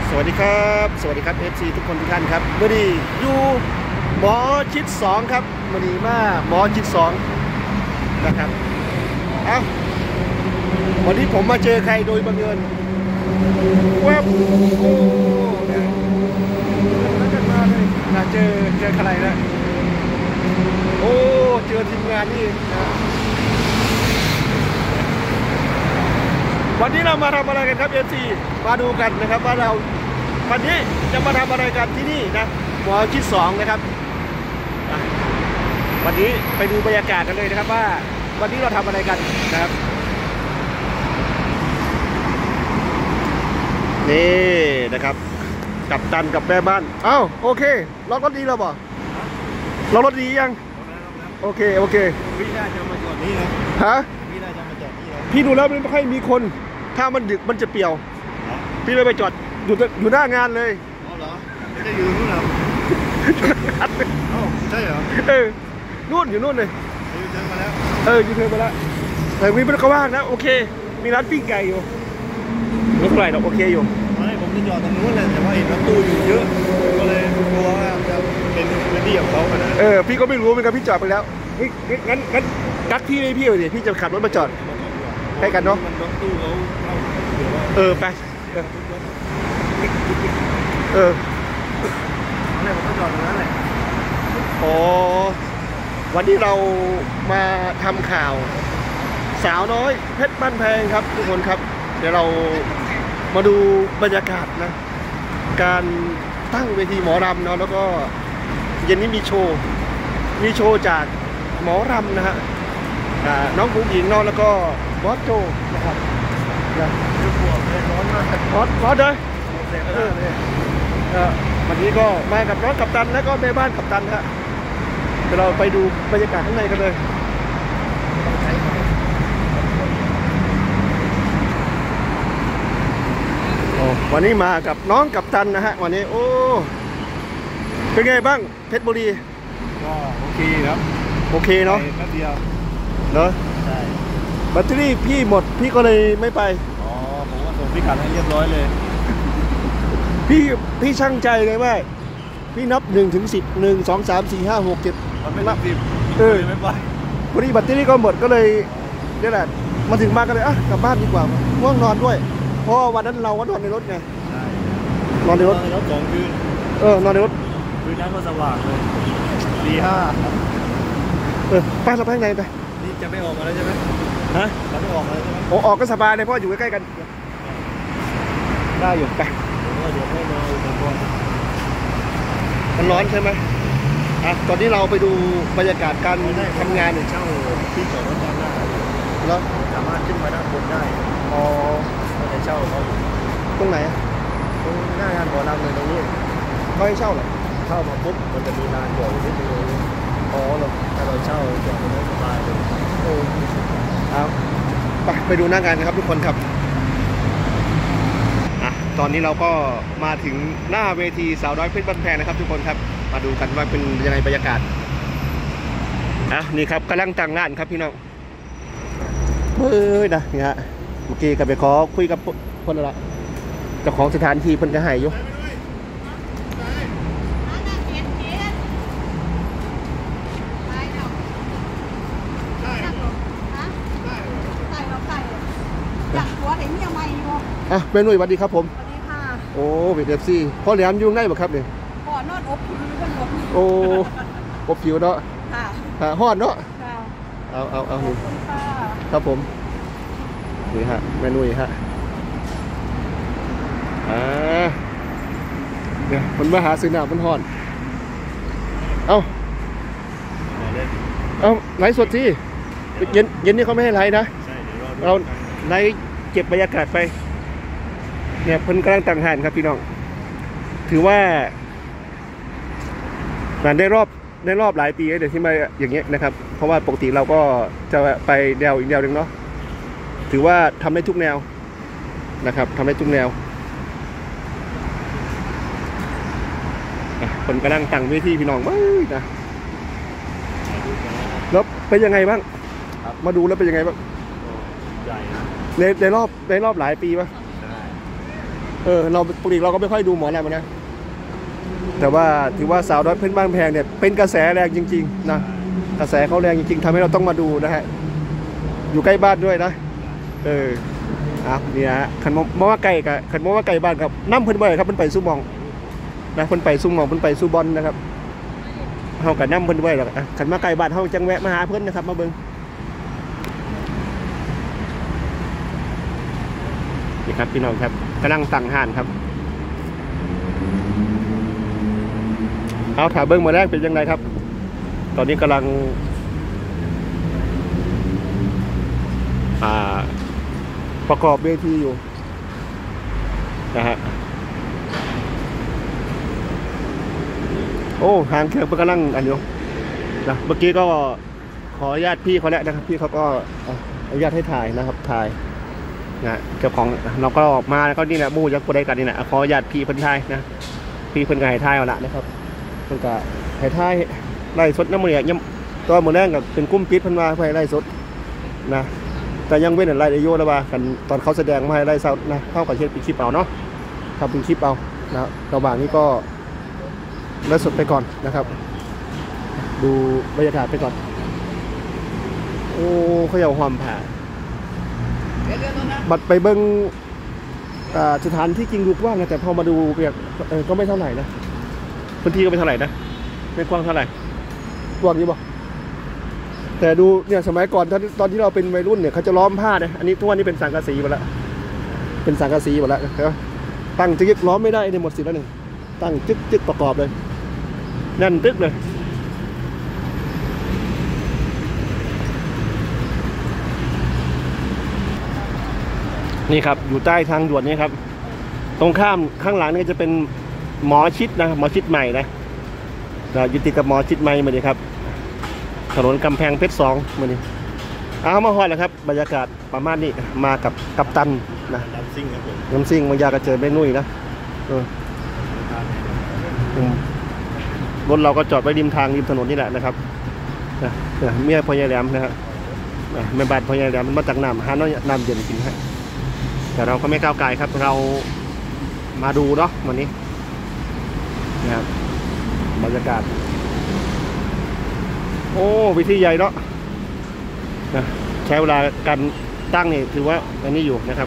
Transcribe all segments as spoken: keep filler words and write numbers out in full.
สวัสดีครับสวัสดีครับ เอฟ ซี ทุกคนทุกท่านครับเมื่อนี้อยู่หมอชิดสองครับเมื่อนี้มาหมอชิดสองนะครับเอ้าวันนี้ผมมาเจอใครโดยบังเอิญแวบโอ้แล้วกันมาเลยนะเจอเจอใครนะโอ้เจอทีมงานนี่นะวันนี้เรามาทำอะไรกันครับ เอฟ ซี มาดูกันนะครับว่าเราวันนี้จะมาทำอะไรกันที่นี่นะหมอชิดสองนะครับวันนี้ไปดูบรรยากาศกันเลยนะครับว่าวันนี้เราทำอะไรกันนะครับนี่นะครับกัปตันกับแม่บ้านอ้าวโอเคล็อกรถดีแล้วบ่ล็อกรถดียังโอเคโอเคพี่น่าจะมาจอดนี่นะฮะพี่น่าจะมาจอดนี่นะพี่ดูแล้วมันไม่ค่อยมีคนถ้ามันดึกมันจะเปี่ยวพี่เลยไปจอดอยู่อยู่หน้างานเลยอ๋อเหรอไม่ได้อยู่นู่นหรอเอ้าใช่เหรอเออนู่นอยู่นู่นเลยยูเทิร์นมาแล้วเออยูเทิร์นมาแล้วแต่มีมันก็ว่างนะโอเคมีร้านปิ้งไก่อยู่ไม่เท่าไหร่หรอกโอเคอยู่ตอนแรกผมจะจอดตรงนู้นเลยแต่ว่าเห็นรถตู้อยู่เยอะก็เลยกลัวว่าจะเป็นพื้นที่ของเขาขนาดเออพี่ก็ไม่รู้เหมือนกันพี่จอดไปแล้วงั้นงั้นกัดพี่เลยพี่เลยพี่จะขับรถมาจอดให้กันเนาะรถตู้เขาเออไปเอออะไรผมก็จอดตรงนั้นแหละโอ้วันนี้เรามาทำข่าวสาวน้อยเพชรบ้านแพงครับทุกคนครับเดี๋ยวเรามาดูบรรยากาศนะการตั้งเวทีหมอรำเนาะแล้วก็เย็นนี้มีโชว์มีโชว์จากหมอรำนะฮะน้องผู้หญิงเนาะแล้วก็บอสโจนะครับบอสบอสเลยวันนี้ก็มากับน้องกัปตันและก็แม่บ้านกัปตันฮะเดี๋ยวเราไปดูบรรยากาศข้างในกันเลยวันนี้มากับน้องกัปตันนะฮะวันนี้โอ้เป็นไงบ้างเพชรบุรีก็โอเคครับโอเคเนาะแป๊บเดียวเนาะใช่แบตเตอรี่พี่หมดพี่ก็เลยไม่ไปอ๋อผมก็ส่งพี่กัดให้เรียบร้อยเลยพี่พี่ช่างใจเลยว่าพี่นับหนึ่งถึงสิบหนึ่งสองสามสี่ห้าหกเจ็ดมันไม่นับสิบเออไม่ไปพอดีแบตเตอรี่ก็หมดก็เลยนี่แหละมาถึงบ้านก็เลยอ่ะกลับบ้านดีกว่าง่วงนอนด้วยเพราะวันนั้นเราก็นอนในรถไงนอนในรถนอนในรถสองคืนเออนอนในรถคืนนั้นก็สว่างเลยตีห้าเออไปเราไปข้างในไปนี่จะไม่ออกมาแล้วใช่ไหมฮะจะไม่ออกมาแล้วใช่ไหมโอ้ออกก็สบายเลยเพราะอยู่ใกล้ๆกันได้อยู่ไปเดี๋ยวให้มาอุปกรณ์มันร้อนใช่ไหมอ่ะตอนนี้เราไปดูบรรยากาศการทำงานในเช่าที่จอดรถด้านหน้าแล้วสามารถขึ้นมาด้านบนได้อ๋อในเช่าเขาตรงไหนตรงหน้างานบ่อน้ำเลยตรงนี้เขาให้เช่าเหรอเช่ามาปุ๊บมันจะมีลานบ่ออยู่นิดนึงอ๋อเหรอถ้าเราเช่าจอดตรงนั้นสบายเลยโอ้เอาไปไปดูหน้างานกันครับทุกคนครับอ่ะตอนนี้เราก็มาถึงหน้าเวทีสาวน้อยเพชรบ้านแพงนะครับทุกคนครับมาดูกันว่าเป็นยังไงบรรยากาศอ่ะนี่ครับกำลังตั้งงานครับพี่น้องเฮ้ยนะนี่ฮะเมื่อกี้ก็ไปขอคุยกับคนละเจ้าของสถานที่เพิ่นก็ให้อยู่อ่ะเป็นหน่วยสวัสดีครับผมสวัสดีค่ะโอ้เป็นเอฟซีพ่อแหลมยุ่งได้บ่ครับเนี่ยพ่อนอนอบผิวกันหมดโอ้อบผิวเนาะค่ะฮะฮอดเนาะค่ะเอาเอาเอานี่ครับผมนี่ฮะแม่นุ่ยฮะอ่าเนี่ยมันมาหาซื้อหนามันฮอดเอาเอาไลฟ์สดสิเย็นเย็นนี่เขาไม่ให้ไลฟ์นะเราไลฟ์เก็บบรรยากาศไปเนี่ยเพิ่นกำลังตั้งหันครับพี่น้องถือว่ามันได้รอบได้รอบหลายปีเดี๋ยวที่มาอย่างเงี้ยนะครับเพราะว่าปกติเราก็จะไปแนวอีกแนวหนึ่งเนาะถือว่าทำได้ทุกแนวนะครับทำได้ทุกแนวคนกำลังตั้งเวทีพี่น้องบ้างนะแล้วเป็นยังไงบ้างมาดูแล้วเป็นยังไงบ้างในในรอบในรอบหลายปีป่ะเออเราปกติเราก็ไม่ค่อยดูหมอลำนะแต่ว่าถือว่าสาวน้อยเพชรบ้านแพงเนี่ยเป็นกระแสแรงจริงๆนะกระแสเขาแรงจริงๆทำให้เราต้องมาดูนะฮะอยู่ใกล้บ้านด้วยนะเอออ่ะนี่นะขันมอว่าไก่กับขันมอว่าไก่บ้านครับน้ำเพิ่นบ่อยครับเพิ่นไปสู้มองนะเพิ่นไปสู้มองเพิ่นไปสู้บอลนะครับเฮากับน้ำเพิ่นบ่อยหรอกขันมาไก่บ้านเฮาจังแวะมาหาเพิ่นนะครับมาเบิ่งนี่ครับพี่น้องครับกำลังตั้งห่านครับเอาถามเบิ้งมาแรกเป็นยังไงครับตอนนี้กำลังประกอบเวทีอยู่นะฮะโอ้หางเครื่องกำลังอันอยู่นะเมื่อกี้ก็ขออนุญาตพี่เขาแล้วนะครับพี่เขาก็อนุญาตให้ถ่ายนะครับถ่ายนะเจ้าของเราก็ออกมาแล้วก็นี่แหละมู่ยักษ์กูได้กันนี่แหละขออนุญาตพี่เพิ่นถ่ายนะพี่เพิ่นก็ให้ถ่ายเอาละนะครับเพิ่นก็ให้ถ่ายไล่สดน้ำมันเนี่ยยังตัวมือแรกกับเป็นกุ้มปิดเพิ่นมาให้ไล่สดนะแต่ยังเว้นอะไรโยนว่ากันตอนเขาแสดงมาให้ไล่สดนะเข้ากับเช็ดเป็นคลิปเอาเนาะทำเป็นคลิปเอานะระหว่างนี้ก็ไล่สดไปก่อนนะครับดูบรรยากาศไปก่อนโอ้เขาเอาความผ่าบัดไปเบิ้งสถานที่จริงดูกว้างนะแต่พอมาดูเปียกก็ไม่เท่าไหร่นะพื้นที่ก็ไม่เท่าไหร่นะไม่กว้างเท่าไหร่กว้างนี้บอกแต่ดูเนี่ยสมัยก่อนตอนตอนที่เราเป็นวัยรุ่นเนี่ยเขาจะล้อมผ้าเนี่ยอันนี้ทุกวันนี้เป็นสังกะสีหมดแล้วเป็นสังกะสีหมดแล้วตั้งจึ๊กล้อมไม่ได้ในหมดสิทธิ์แล้วหนึ่งตั้งจึ๊กจึ๊กประกอบเลยแน่นตึ๊กเลยนี่ครับอยู่ใต้ทางด่วนนี่ครับตรงข้ามข้างหลังนี่จะเป็นหมอชิดนะหมอชิดใหม่นะอยู่ติดกับหมอชิดใหม่มาดิครับถนนกำแพงเพชรสองมาดิเอามาฮอดแล้วครับบรรยากาศประมาณนี้มากับกัปตันนะน้ำซิ่งครับผมน้ำซิ่งบางยากระเจิดแม่นุ่ยนะรถเราก็จอดไว้ริมทางริมถนนนี่แหละนะครับนะเมียพ่อใหญ่แหลมนะครับแม่บ้านพ่อใหญ่แหลมมันมาจากน้ำหาน้ำน้ำเย็นกินฮะแต่เราก็ไม่ก้าวไกลครับเรามาดูเนาะวันนี้นะครับบรรยากาศโอ้วิธีใหญ่เนาะนะใช้เวลาการตั้งนี่ถือว่าอันนี้อยู่นะครับ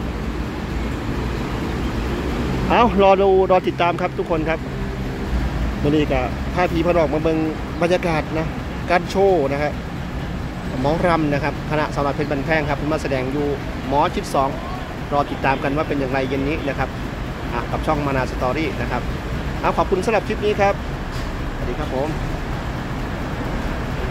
เอารอดูรอติดตามครับทุกคนครับวันนี้กับท่าทีพระดอกมาเบิ่งบรรยากาศนะการโชว์นะครับหมอรำนะครับคณะสาวน้อยเพชรบ้านแพงครับมาแสดงอยู่หมอชิดสองรอติดตามกันว่าเป็นอย่างไรเย็นนี้นะครับกับช่องมานาสตอรี่นะครับเอาขอบคุณสำหรับคลิปนี้ครับสวัสดีครับผม